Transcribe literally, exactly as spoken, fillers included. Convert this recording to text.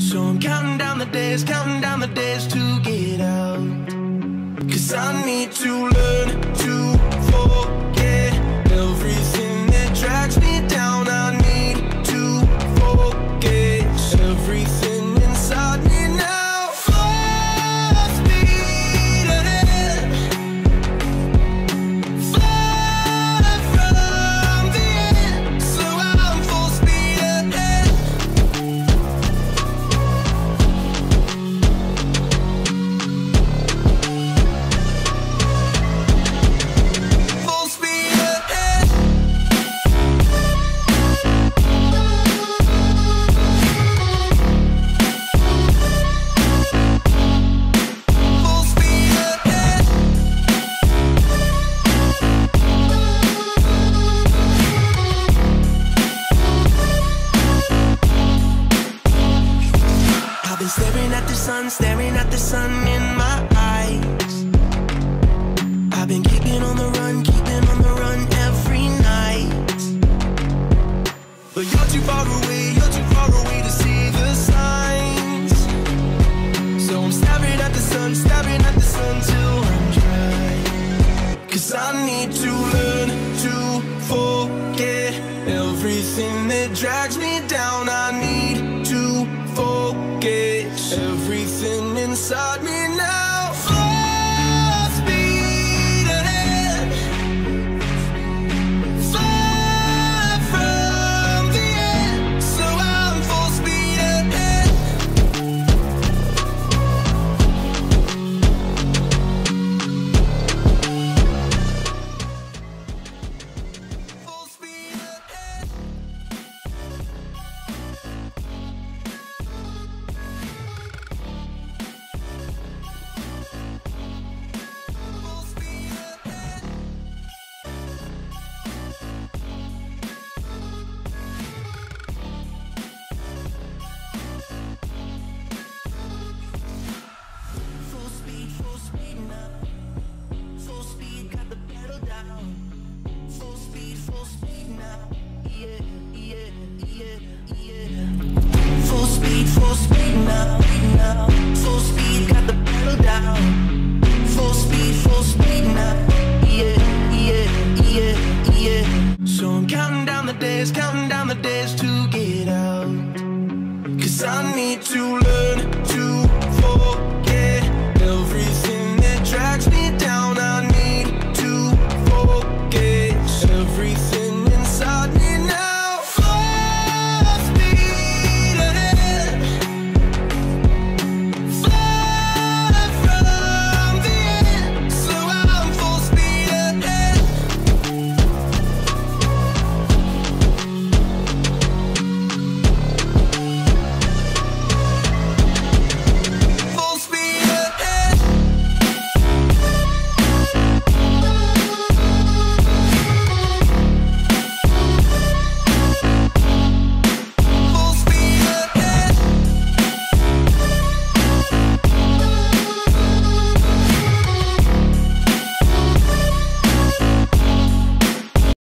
So I'm counting down the days, counting down the days to get out. Cause I need to learn to forget everything that drags me down. I need to forget everything inside me now. Full speed ahead, far from the end. So I'm full speed ahead. Full speed ahead. Full speed ahead. I've been staring at the sun, staring at the sun in my eyes. I've been keeping on the run, keeping on the run every night. But you're too far away, you're too far away to see the signs. So I'm staring at the sun, staring at the sun till I'm dry. Cause I need to learn to forget everything that drags me down. I need to forget everything inside me now. Full speed ahead, far from the end. So I'm full speed ahead. Full speed ahead. Full speed ahead. Full speed, full speed now. Full speed, got the pedal down. Full speed, full speed now. Yeah, yeah, yeah, yeah. Full speed, full speed now, now. Full speed, got the pedal down. Full speed, full speed now. Yeah, yeah, yeah, yeah. So I'm counting down the days, counting down the days to get out. Cause I need to learn